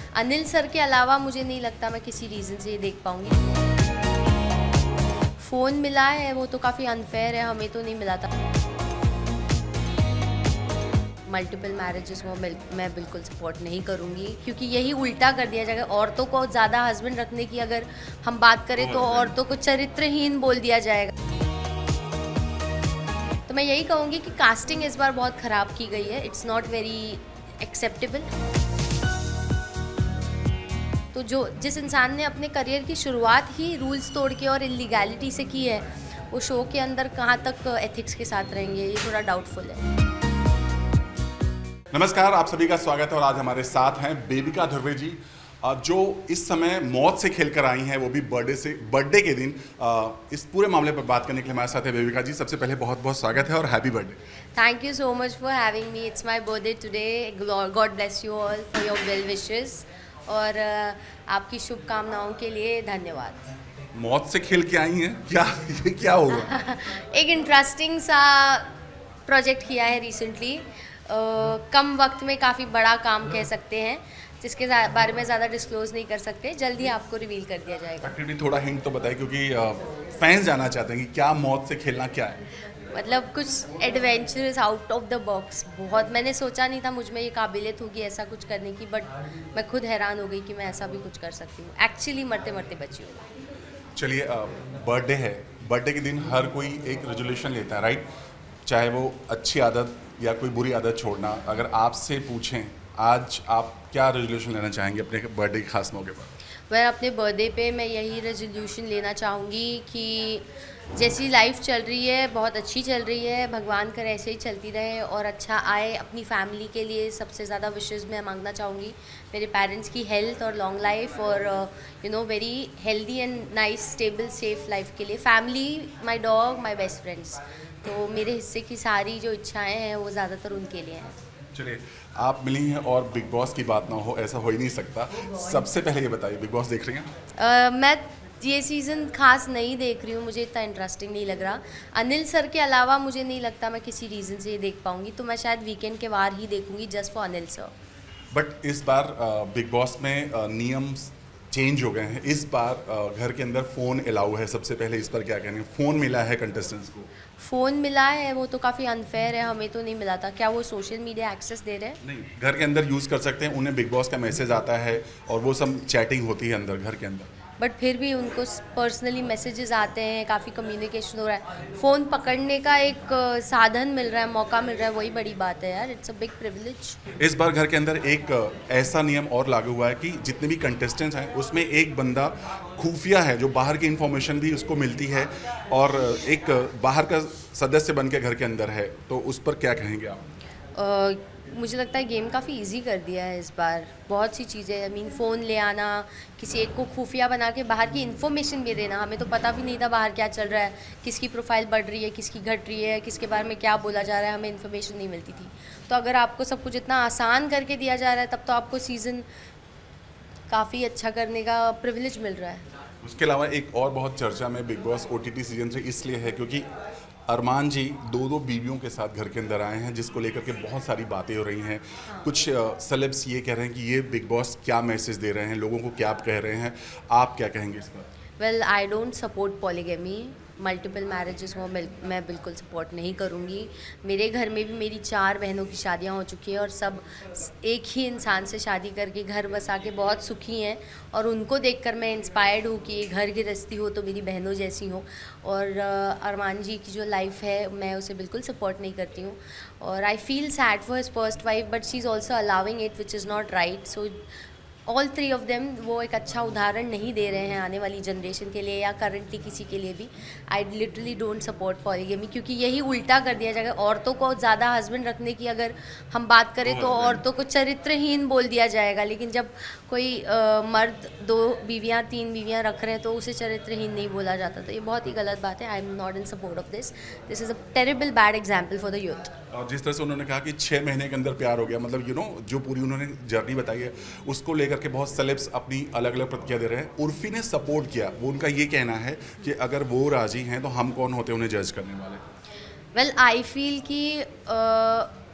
Anil sir के अलावा मुझे नहीं लगता मैं किसी रीज़न से ये देख पाऊँगी। फ़ोन मिला है वो तो काफ़ी अनफेयर है, हमें तो नहीं मिला था। मल्टीपल मैरिजेस को मैं बिल्कुल सपोर्ट नहीं करूँगी, क्योंकि यही उल्टा कर दिया जाएगा। औरतों को ज़्यादा हस्बैंड रखने की अगर हम बात करें तो औरतों को चरित्रहीन बोल दिया जाएगा। तो मैं यही कहूँगी कि कास्टिंग इस बार बहुत ख़राब की गई है। It's not very acceptable. तो जिस इंसान ने अपने करियर की शुरुआत ही रूल्स तोड़ के और इलीगैलिटी से की है, वो शो के अंदर कहाँ तक एथिक्स के साथ रहेंगे, ये थोड़ा डाउटफुल है। नमस्कार, आप सभी का स्वागत है और आज हमारे साथ हैं बेबिका धुर्वे जी, जो इस समय मौत से खेलकर आई हैं, वो भी बर्थडे के दिन। इस पूरे मामले पर बात करने के लिए हमारे साथ है बेबिका जी। सबसे पहले बहुत बहुत स्वागत है और happy birthday. Thank you so much for having me. It's my birthday today. God bless you all for your well wishes और आपकी शुभकामनाओं के लिए धन्यवाद। मौत से खेल के आई हैं, क्या होगा? एक इंटरेस्टिंग सा प्रोजेक्ट किया है रिसेंटली। कम वक्त में काफ़ी बड़ा काम कह सकते हैं, जिसके बारे में ज़्यादा डिस्क्लोज नहीं कर सकते। जल्दी आपको रिवील कर दिया जाएगा। एक्चुअली थोड़ा हिंट तो बताएं, क्योंकि फैंस जानना चाहते हैं कि क्या मौत से खेलना क्या है। मतलब कुछ adventurous, out of the box. बहुत मैंने सोचा नहीं था मुझ में ये काबिलियत होगी ऐसा कुछ करने की, बट मैं खुद हैरान हो गई कि मैं ऐसा भी कुछ कर सकती हूँ। एक्चुअली मरते मरते बची हूँ। चलिए, बर्थडे है, बर्थडे के दिन हर कोई एक रेजोल्यूशन लेता है, राइट? चाहे वो अच्छी आदत या कोई बुरी आदत छोड़ना। अगर आपसे पूछें आज आप क्या रेजोल्यूशन लेना चाहेंगे अपने बर्थडे के खास मौके पर? मैं अपने बर्थडे पे मैं यही रेजोल्यूशन लेना चाहूँगी कि जैसी लाइफ चल रही है बहुत अच्छी चल रही है, भगवान कर ऐसे ही चलती रहे और अच्छा आए। अपनी फैमिली के लिए सबसे ज़्यादा विशेज़ मैं मांगना चाहूँगी मेरे पेरेंट्स की हेल्थ और लॉन्ग लाइफ और very healthy and nice stable safe life के लिए। Family, my dog, my best friends. तो मेरे हिस्से की सारी जो इच्छाएं हैं वो ज़्यादातर उनके लिए हैं। चलिए, आप मिली हैं और बिग बॉस की बात ना हो, ऐसा हो ही नहीं सकता। सबसे पहले ये बताइए, बिग बॉस देख रही हैं? मैं ये सीज़न खास नहीं देख रही हूँ, मुझे इतना इंटरेस्टिंग नहीं लग रहा। अनिल सर के अलावा मुझे नहीं लगता मैं किसी रीज़न से ये देख पाऊँगी, तो मैं शायद वीकेंड के वार ही देखूँगी just for Anil sir. But इस बार बिग बॉस में नियम चेंज हो गए हैं। इस बार घर के अंदर फ़ोन अलाउ है। सबसे पहले इस पर क्या कहना है? फ़ोन मिला है कंटेस्टेंट्स को। फ़ोन मिला है वो तो काफ़ी अनफेयर है, हमें तो नहीं मिला था। क्या वो सोशल मीडिया एक्सेस दे रहे हैं? नहीं, घर के अंदर यूज़ कर सकते हैं। उन्हें बिग बॉस का मैसेज आता है और वो सब चैटिंग होती है अंदर घर के अंदर। बट फिर भी उनको पर्सनली मैसेजेस आते हैं, काफ़ी कम्युनिकेशन हो रहा है। फ़ोन पकड़ने का एक साधन मिल रहा है, मौका मिल रहा है, वही बड़ी बात है यार। It's a big privilege. इस बार घर के अंदर एक ऐसा नियम और लागू हुआ है कि जितने भी कंटेस्टेंट्स हैं उसमें एक बंदा खुफिया है, जो बाहर की इन्फॉर्मेशन भी उसको मिलती है और एक बाहर का सदस्य बन के घर के अंदर है। तो उस पर क्या कहेंगे आप? मुझे लगता है गेम काफ़ी इजी कर दिया है इस बार। बहुत सी चीज़ें, आई मीन फ़ोन ले आना, किसी एक को खुफिया बना के बाहर की इन्फॉर्मेशन भी देना। हमें तो पता भी नहीं था बाहर क्या चल रहा है, किसकी प्रोफाइल बढ़ रही है, किसकी घट रही है, किसके बारे में क्या बोला जा रहा है, हमें इन्फॉर्मेशन नहीं मिलती थी। तो अगर आपको सब कुछ इतना आसान करके दिया जा रहा है, तब तो आपको सीज़न काफ़ी अच्छा करने का प्रिविलेज मिल रहा है। उसके अलावा एक और बहुत चर्चा में बिग बॉस OTT सीजन से इसलिए है क्योंकि अरमान जी दो बीवियों के साथ घर के अंदर आए हैं, जिसको लेकर के बहुत सारी बातें हो रही हैं। कुछ सेलेब्स ये कह रहे हैं कि ये बिग बॉस क्या मैसेज दे रहे हैं, लोगों को क्या कह रहे हैं। आप क्या कहेंगे इस पर? Well, I don't support polygamy. Multiple marriages को मैं बिल्कुल सपोर्ट नहीं करूँगी। मेरे घर में भी मेरी 4 बहनों की शादियाँ हो चुकी हैं और सब एक ही इंसान से शादी करके घर बसा के बहुत सुखी हैं और उनको देखकर मैं इंस्पायर्ड हूँ कि घर गृहस्थी हो तो मेरी बहनों जैसी हो। और अरमान जी की जो लाइफ है मैं उसे बिल्कुल सपोर्ट नहीं करती हूँ और I feel sad for his first wife, but she is also allowing it which is not right. So all 3 of them वो एक अच्छा उदाहरण नहीं दे रहे हैं आने वाली जनरेशन के लिए या करंटली किसी के लिए भी। I literally don't support polygamy, क्योंकि यही उल्टा कर दिया जाएगा। औरतों को ज़्यादा हस्बैंड रखने की अगर हम बात करें तो औरतों को चरित्रहीन बोल दिया जाएगा, लेकिन जब कोई मर्द 2 बीवियाँ 3 बीवियाँ रख रहे हैं तो उसे चरित्रहीन नहीं बोला जाता। तो ये बहुत ही गलत बात है। I am not in support of this. This is a terrible bad example for the youth. और जिस तरह से उन्होंने कहा कि 6 महीने के अंदर प्यार हो गया, मतलब जो पूरी उन्होंने जर्नी बताई है उसको लेकर के बहुत सेलेब्स अपनी अलग अलग प्रतिक्रिया दे रहे हैं। उर्फी ने सपोर्ट किया, वो उनका ये कहना है कि अगर वो राजी हैं तो हम कौन होते हैं उन्हें जज करने वाले। वेल, आई फील कि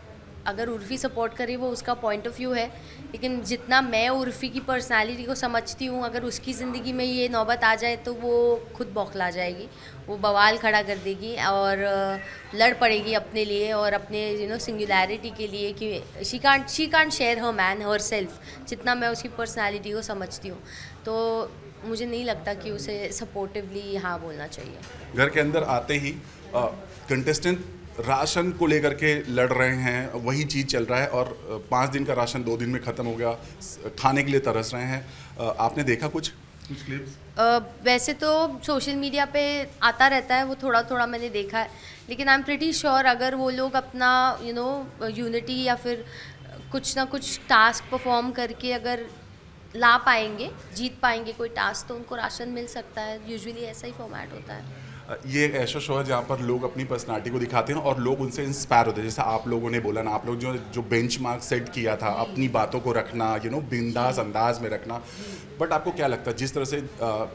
अगर उर्फ़ी सपोर्ट करे वो उसका पॉइंट ऑफ व्यू है, लेकिन जितना मैं उर्फ़ी की पर्सनालिटी को समझती हूँ, अगर उसकी ज़िंदगी में ये नौबत आ जाए तो वो खुद बौखला जाएगी, वो बवाल खड़ा कर देगी और लड़ पड़ेगी अपने लिए और अपने सिंगुलैरिटी के लिए कि she can't share her man her self, जितना मैं उसकी पर्सनालिटी को समझती हूँ। तो मुझे नहीं लगता कि उसे सपोर्टिवली हाँ बोलना चाहिए। घर के अंदर आते ही कंटेस्टेंट राशन को लेकर के लड़ रहे हैं, वही चीज़ चल रहा है और 5 दिन का राशन 2 दिन में ख़त्म हो गया, खाने के लिए तरस रहे हैं। आपने देखा कुछ क्लिप्स? वैसे तो सोशल मीडिया पे आता रहता है, वो थोड़ा थोड़ा मैंने देखा है, लेकिन आई एम प्रिटी श्योर अगर वो लोग अपना यूनिटी या फिर कुछ ना कुछ टास्क परफॉर्म करके अगर ला पाएंगे, जीत पाएंगे कोई टास्क, तो उनको राशन मिल सकता है। यूजुअली ऐसा ही फॉर्मेट होता है। ये एक ऐसा शो है जहाँ पर लोग अपनी पर्सनालिटी को दिखाते हैं और लोग उनसे इंस्पायर होते हैं। जैसे आप लोगों ने बोला ना, आप लोग जो बेंचमार्क सेट किया था, अपनी बातों को रखना, बिंदास अंदाज में रखना। बट आपको क्या लगता है जिस तरह से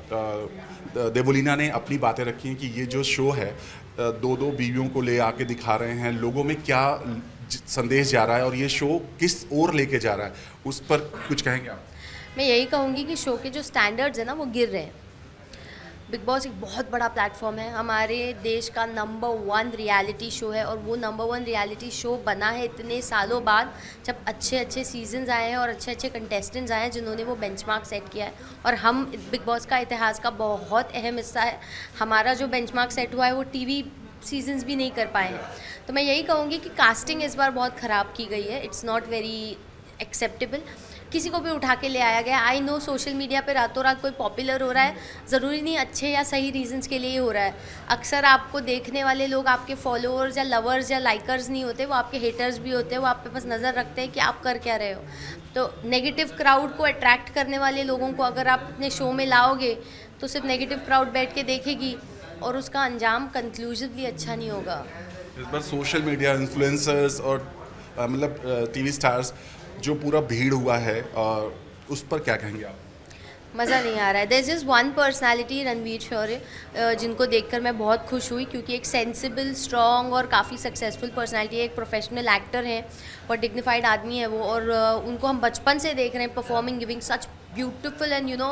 देवोलीना ने अपनी बातें रखी हैं कि ये जो शो है 2 बीवियों को ले आके दिखा रहे हैं, लोगों में क्या संदेश जा रहा है और ये शो किस ओर लेके जा रहा है, उस पर कुछ कहेंगे आप? मैं यही कहूँगी कि शो के जो स्टैंडर्ड्स हैं ना वो गिर रहे हैं। बिग बॉस एक बहुत बड़ा प्लेटफॉर्म है, हमारे देश का नंबर 1 रियलिटी शो है और वो नंबर 1 रियलिटी शो बना है इतने सालों बाद, जब अच्छे अच्छे सीजन्स आए हैं और अच्छे अच्छे कंटेस्टेंट्स आए हैं जिन्होंने वो बेंचमार्क सेट किया है। और हम बिग बॉस का इतिहास का बहुत अहम हिस्सा है। हमारा जो बेंचमार्क सेट हुआ है वो टीवी सीजन्स भी नहीं कर पाए हैं। तो मैं यही कहूँगी कि कास्टिंग इस बार बहुत ख़राब की गई है। It's not very acceptable. किसी को भी उठा के ले आया गया। आई नो सोशल मीडिया पे रातों रात कोई पॉपुलर हो रहा है, ज़रूरी नहीं अच्छे या सही रीजंस के लिए ही हो रहा है। अक्सर आपको देखने वाले लोग आपके फॉलोअर्स या लवर्स या लाइकर्स नहीं होते, वो आपके हेटर्स भी होते हैं। वो आप पे बस नज़र रखते हैं कि आप कर क्या रहे हो। तो नेगेटिव क्राउड को अट्रैक्ट करने वाले लोगों को अगर आप अपने शो में लाओगे तो सिर्फ नेगेटिव क्राउड बैठ के देखेगी और उसका अंजाम कंक्लूसिवली अच्छा नहीं होगा। इस बार सोशल मीडिया इन्फ्लुएंसर्स और मतलब टीवी स्टार्स जो पूरा भीड़ हुआ है, उस पर क्या कहेंगे आप? मज़ा नहीं आ रहा है। There is just one personality, Ranveer Shaurya, जिनको देखकर मैं बहुत खुश हुई क्योंकि एक सेंसिबल, स्ट्रॉन्ग और काफ़ी सक्सेसफुल पर्सनालिटी है। एक प्रोफेशनल एक्टर हैं और डिग्निफाइड आदमी है वो, और उनको हम बचपन से देख रहे हैं performing, giving such beautiful and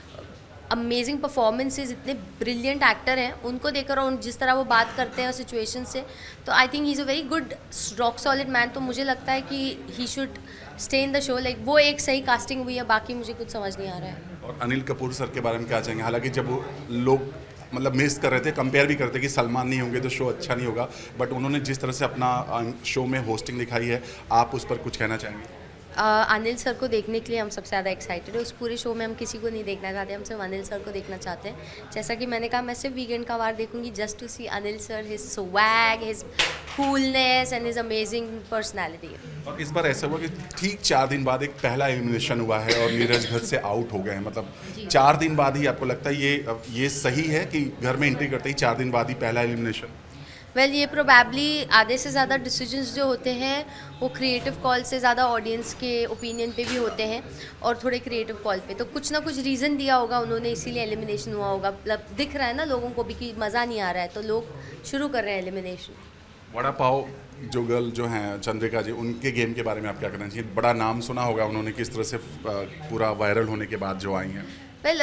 amazing performances. इतने ब्रिलियंट एक्टर हैं, उनको देखकर और जिस तरह वो बात करते हैं सिचुएशन से, तो I think he is a very good rock solid man. तो मुझे लगता है कि he should stay in the show. Like वो एक सही कास्टिंग हुई है, बाकी मुझे कुछ समझ नहीं आ रहा है। और अनिल कपूर सर के बारे में क्या चाहेंगे? हालांकि जब वो लोग मतलब मिस कर रहे थे, कंपेयर भी करते कि सलमान नहीं होंगे तो शो अच्छा नहीं होगा, बट उन्होंने जिस तरह से अपना शो में होस्टिंग दिखाई है, आप उस पर कुछ कहना चाहेंगे? अनिल सर को देखने के लिए हम सबसे ज़्यादा एक्साइटेड है। उस पूरे शो में हम किसी को नहीं देखना चाहते, हम सिर्फ अनिल सर को देखना चाहते हैं। जैसा कि मैंने कहा, मैं सिर्फ वीकेंड का वार देखूंगी just to see Anil sir, his swag, his coolness and his amazing personality. और इस बार ऐसा हुआ कि ठीक 4 दिन बाद एक पहला एलिमिनेशन हुआ है और नीरज घर से आउट हो गए हैं। मतलब 4 दिन बाद ही आपको लगता है ये सही है कि घर में एंट्री करते ही 4 दिन बाद ही पहला एलिमिनेशन? वेल, ये प्रोबेबली आधे से ज़्यादा डिसीजंस जो होते हैं वो क्रिएटिव कॉल से ज़्यादा ऑडियंस के ओपिनियन पे भी होते हैं और थोड़े क्रिएटिव कॉल पे। तो कुछ ना कुछ रीज़न दिया होगा उन्होंने, इसीलिए एलिमिनेशन हुआ होगा। मतलब दिख रहा है ना लोगों को भी कि मज़ा नहीं आ रहा है, तो लोग शुरू कर रहे हैं एलिमिनेशन। वड़ा पाव जो गर्ल जो हैं चंद्रिका जी, उनके गेम के बारे में आप क्या कहना चाहिए? बड़ा नाम सुना होगा उन्होंने, किस तरह से पूरा वायरल होने के बाद जो आई हैं। वेल,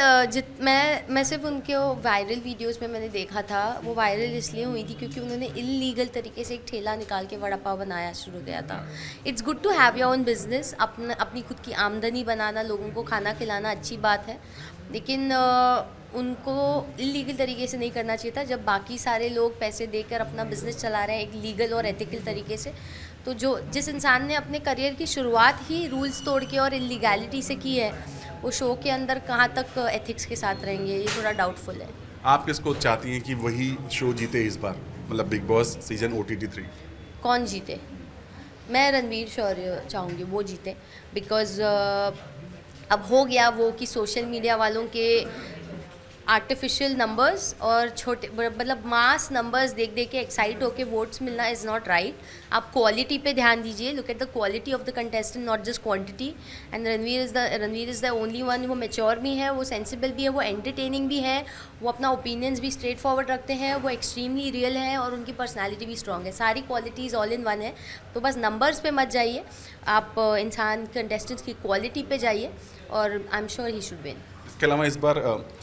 मैं सिर्फ उनके वायरल वीडियोस में मैंने देखा था। वो वायरल इसलिए हुई थी क्योंकि उन्होंने इलीगल तरीके से एक ठेला निकाल के वड़ा पाव बनाया शुरू किया था। It's good to have your own business, अपनी खुद की आमदनी बनाना, लोगों को खाना खिलाना अच्छी बात है, लेकिन उनको इलीगल तरीके से नहीं करना चाहिए था। जब बाकी सारे लोग पैसे देकर अपना बिजनेस चला रहे हैं एक लीगल और एथिकल तरीके से, तो जिस इंसान ने अपने करियर की शुरुआत ही रूल्स तोड़ के और इलीगैलिटी से की है, वो शो के अंदर कहाँ तक एथिक्स के साथ रहेंगे, ये थोड़ा डाउटफुल है। आप किसको चाहती हैं कि वही शो जीते इस बार, मतलब बिग बॉस सीजन OTT 3? कौन जीते? मैं रणवीर शौर्य चाहूँगी वो जीते, बिकॉज अब हो गया वो कि सोशल मीडिया वालों के आर्टिफिशियल नंबर्स और छोटे मतलब मास नंबर्स देख देख के एक्साइट होके वोट्स मिलना इज़ नॉट राइट। आप क्वालिटी पे ध्यान दीजिए, look at the quality of the contestant, not just quantity. And Ranveer is the only one, वो मैच्योर भी है, वो सेंसिबल भी है, वो एंटरटेनिंग भी है, वो अपना ओपिनियंस भी स्ट्रेट फॉरवर्ड रखते हैं, वो एक्सट्रीमली रियल है और उनकी पर्सनैलिटी भी स्ट्रॉन्ग है। सारी क्वालिटीज़ ऑल इन वन है। तो बस नंबर्स पे मत जाइए, आप इंसान कंटेस्टेंट्स की क्वालिटी पे जाइए और I am sure he should win. इसके अलावा इस बार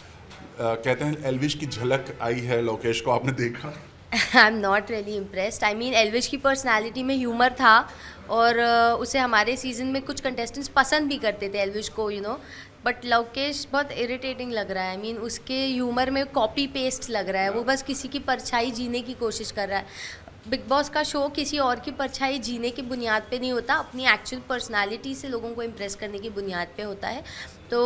कहते हैं एल्विश की झलक आई है लोकेश को, आपने देखा? I am not really impressed. I mean Elvish की पर्सनैलिटी में ह्यूमर था और उसे हमारे सीज़न में कुछ कंटेस्टेंट्स पसंद भी करते थे एल्विश को, यू नो। बट लोकेश बहुत इरिटेटिंग लग रहा है। आई मीन उसके ह्यूमर में कॉपी पेस्ट लग रहा है, वो बस किसी की परछाई जीने की कोशिश कर रहा है। बिग बॉस का शो किसी और की परछाई जीने की बुनियाद पे नहीं होता, अपनी एक्चुअल पर्सनालिटी से लोगों को इम्प्रेस करने की बुनियाद पे होता है। तो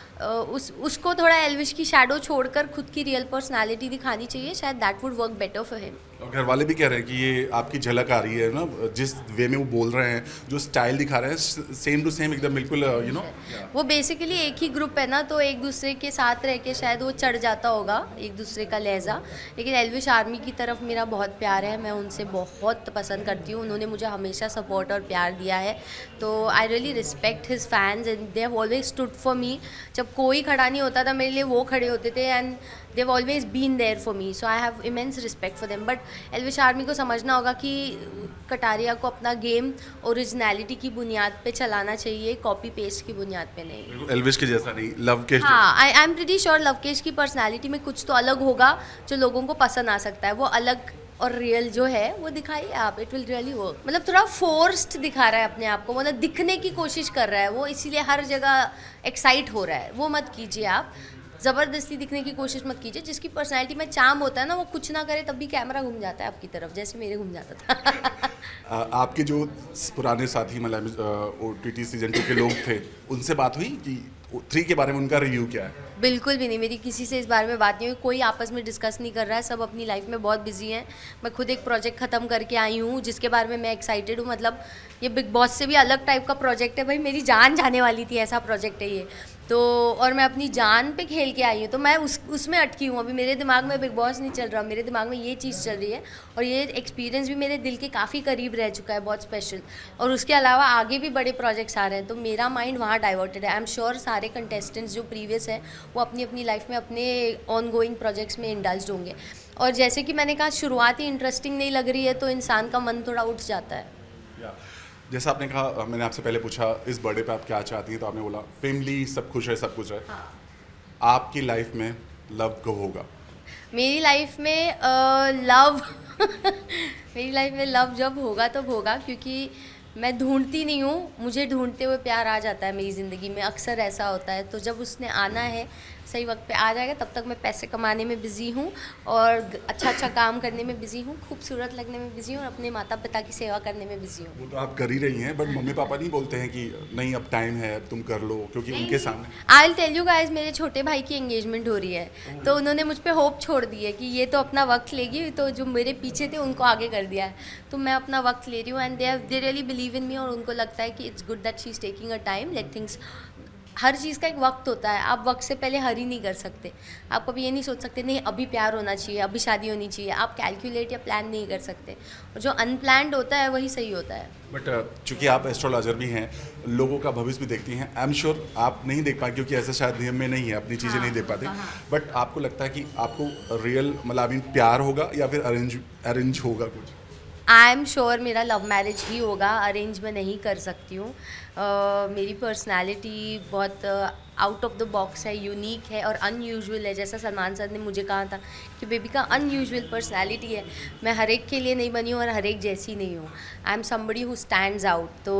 उसको थोड़ा एल्विश की शैडो छोड़कर खुद की रियल पर्सनालिटी दिखानी चाहिए, शायद that would work better for him. और घर वाले भी कह रहे हैं कि ये आपकी झलक आ रही है ना, जिस वे में वो बोल रहे हैं, जो स्टाइल दिखा रहे हैं, सेम टू सेम एकदम बिल्कुल, यू नो। वो बेसिकली एक ही ग्रुप है ना, तो एक दूसरे के साथ रह के शायद वो चढ़ जाता होगा एक दूसरे का लहजा। लेकिन एल्विश आर्मी की तरफ मेरा बहुत प्यार है, मैं उनसे बहुत पसंद करती हूँ, उन्होंने मुझे हमेशा सपोर्ट और प्यार दिया है। तो I really respect his fans and they have always stood for me. जब कोई खड़ा नहीं होता था मेरे लिए, वो खड़े होते थे and they have always been there for me, so I have immense respect for them. But Elvish army को समझना होगा कि कटारिया को अपना गेम ओरिजिनलिटी की बुनियाद पे चलाना चाहिए, कॉपी पेस्ट की बुनियाद पे नहीं। एल्विश के जैसा नहीं, लवकेश। हाँ, I am pretty sure Lovekesh की पर्सनालिटी में कुछ तो अलग होगा जो लोगों को पसंद आ सकता है। वो अलग और रियल जो है वो दिखाइए आप, इट विल रियली वर्क। मतलब थोड़ा फोर्स्ड दिखा रहा है अपने आप को, मतलब दिखने की कोशिश कर रहा है वो, इसीलिए हर जगह एक्साइट हो रहा है। वो मत कीजिए आप, ज़बरदस्ती दिखने की कोशिश मत कीजिए। जिसकी पर्सनैलिटी में चार्म होता है ना, वो कुछ ना करे तब भी कैमरा घूम जाता है आपकी तरफ, जैसे मेरे घूम जाता था। आपके जो पुराने साथी मतलब OTT सीजन 2 के लोग थे, उनसे बात हुई कि 3 के बारे में उनका रिव्यू क्या है? बिल्कुल भी नहीं, मेरी किसी से इस बारे में बात नहीं हुई, कोई आपस में डिस्कस नहीं कर रहा है, सब अपनी लाइफ में बहुत बिजी हैं। मैं खुद एक प्रोजेक्ट ख़त्म करके आई हूँ जिसके बारे में मैं एक्साइटेड हूँ। मतलब ये बिग बॉस से भी अलग टाइप का प्रोजेक्ट है भाई, मेरी जान जाने वाली थी, ऐसा प्रोजेक्ट है ये तो। और मैं अपनी जान पे खेल के आई हूँ, तो मैं उसमें अटकी हूँ। अभी मेरे दिमाग में बिग बॉस नहीं चल रहा, मेरे दिमाग में ये चीज़ चल रही है और ये एक्सपीरियंस भी मेरे दिल के काफ़ी करीब रह चुका है, बहुत स्पेशल। और उसके अलावा आगे भी बड़े प्रोजेक्ट्स आ रहे हैं, तो मेरा माइंड वहाँ डाइवर्टेड है। आई एम श्योर सारे कंटेस्टेंट्स जो प्रीवियस हैं वो अपनी अपनी लाइफ में अपने ऑन गोइंग प्रोजेक्ट्स में इंडल्ज होंगे। और जैसे कि मैंने कहा, शुरुआत ही इंटरेस्टिंग नहीं लग रही है तो इंसान का मन थोड़ा उठ जाता है। जैसा आपने कहा, मैंने आपसे पहले पूछा इस बर्थडे पे आप क्या चाहती हैं, तो आपने बोला फैमिली, सब खुश है, सब कुछ है। हाँ। आपकी लाइफ में लव कब होगा? मेरी लाइफ में लव मेरी लाइफ में लव जब होगा तब होगा, क्योंकि मैं ढूंढती नहीं हूँ, मुझे ढूंढते हुए प्यार आ जाता है मेरी ज़िंदगी में, अक्सर ऐसा होता है। तो जब उसने आना है, सही वक्त पे आ जाएगा। तब तक मैं पैसे कमाने में बिज़ी हूँ और अच्छा काम करने में बिज़ी हूँ, खूबसूरत लगने में बिज़ी हूँ और अपने माता पिता की सेवा करने में बिज़ी हूँ। वो तो आप कर ही रही हैं, बट मम्मी पापा नहीं बोलते हैं कि नहीं अब टाइम है, अब तुम कर लो? क्योंकि उनके सामने I will tell you guys, मेरे छोटे भाई की एंगेजमेंट हो रही है, तो उन्होंने मुझ पर होप छोड़ दी है कि ये तो अपना वक्त लेगी, तो जो मेरे पीछे थे उनको आगे कर दिया है। तो मैं अपना वक्त ले रही हूँ and they really believe in me, और उनको लगता है कि it's good that she is taking a time, let things. हर चीज़ का एक वक्त होता है, आप वक्त से पहले हरी नहीं कर सकते। आप कभी ये नहीं सोच सकते नहीं अभी प्यार होना चाहिए, अभी शादी होनी चाहिए। आप कैलकुलेट या प्लान नहीं कर सकते, और जो अनप्लान्ड होता है वही सही होता है। बट चूंकि आप एस्ट्रोलॉजर भी हैं, लोगों का भविष्य भी देखती हैं, आई एम श्योर आप नहीं देख पाए क्योंकि ऐसा शायद नियम में नहीं है, अपनी चीज़ें नहीं देख पाते। बट आपको लगता है कि आपको रियल मतलब प्यार होगा या फिर अरेंज होगा कुछ? आई एम श्योर मेरा लव मैरिज ही होगा, अरेंज मैं नहीं कर सकती हूँ। मेरी पर्सनालिटी बहुत आउट ऑफ द बॉक्स है, यूनिक है और अनयूजुअल है। जैसा सलमान सर ने मुझे कहा था कि बेबी का अनयूजुअल पर्सनालिटी है, मैं हर एक के लिए नहीं बनी हूँ और हर एक जैसी नहीं हूँ। I am somebody who stands out, so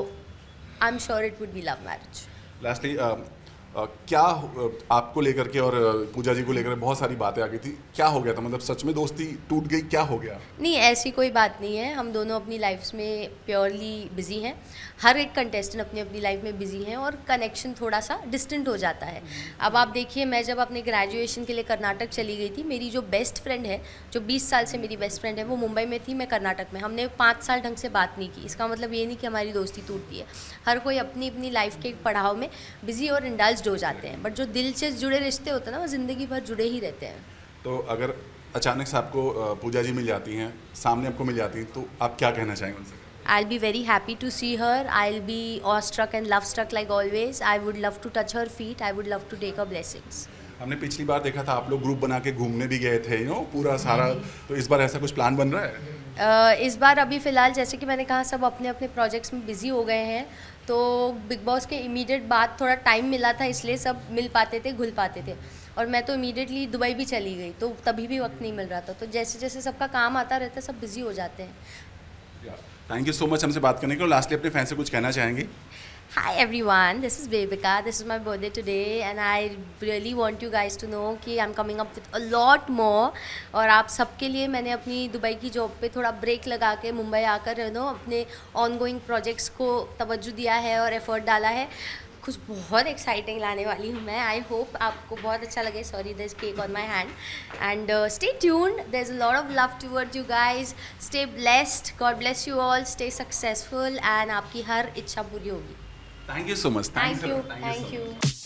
I am sure it would be love marriage. Lastly क्या आपको लेकर के और पूजा जी को लेकर बहुत सारी बातें आ गई थी, क्या हो गया था? मतलब सच में दोस्ती टूट गई, क्या हो गया? नहीं, ऐसी कोई बात नहीं है, हम दोनों अपनी लाइफ्स में प्योरली बिजी हैं। हर एक कंटेस्टेंट अपनी अपनी लाइफ में बिजी हैं और कनेक्शन थोड़ा सा डिस्टेंट हो जाता है। अब आप देखिए, मैं जब अपने ग्रेजुएशन के लिए कर्नाटक चली गई थी, मेरी जो बेस्ट फ्रेंड है, जो 20 साल से मेरी बेस्ट फ्रेंड है, वो मुंबई में थी, मैं कर्नाटक में। हमने 5 साल ढंग से बात नहीं की। इसका मतलब ये नहीं कि हमारी दोस्ती टूटती है। हर कोई अपनी अपनी लाइफ के एक पड़ाव में बिजी और इंडल्ज अटैच्ड हो जाते हैं, बट जो दिल से जुड़े रिश्ते होते हैं ना वो ज़िंदगी भर जुड़े ही रहते हैं। तो अगर अचानक से आपको पूजा जी मिल जाती हैं, सामने आपको मिल जाती हैं, तो आप क्या कहना चाहेंगे उनसे? I'll be very happy to see her. I'll be awestruck and love struck like always. I would love to touch her feet. I would love to take her blessings. हमने पिछली बार देखा था आप लोग ग्रुप बना के घूमने भी गए थे, पूरा सारा, तो इस बार ऐसा कुछ प्लान बन रहा है? इस बार अभी फ़िलहाल जैसे कि मैंने कहा सब अपने अपने प्रोजेक्ट्स में बिज़ी हो गए हैं, तो बिग बॉस के इमीडिएट बाद थोड़ा टाइम मिला था, इसलिए सब मिल पाते थे, घुल पाते थे। और मैं तो इमीडिएटली दुबई भी चली गई, तो तभी भी वक्त नहीं मिल रहा था। तो जैसे जैसे सबका काम आता रहता है सब बिज़ी हो जाते हैं। थैंक यू सो मच हमसे बात करने के लिए। लास्टली अपने फैन से कुछ कहना चाहेंगे? Hi everyone, this is Bebika. This is my birthday today and I really want you guys to know कि I'm coming up with a lot more। और आप सबके लिए मैंने अपनी दुबई की जॉब पे थोड़ा ब्रेक लगा के मुंबई आकर अपने ऑनगोइंग प्रोजेक्ट्स को तवज्जो दिया है और एफर्ट डाला है। कुछ बहुत एक्साइटिंग लाने वाली हूँ मैं। आई होप आपको बहुत अच्छा लगे। Sorry there is cake on my hand and stay tuned, there is a lot of love towards you guys. Stay blessed, God bless you all, stay successful and आपकी हर इच्छा पूरी होगी। Thank you so much. Thank you.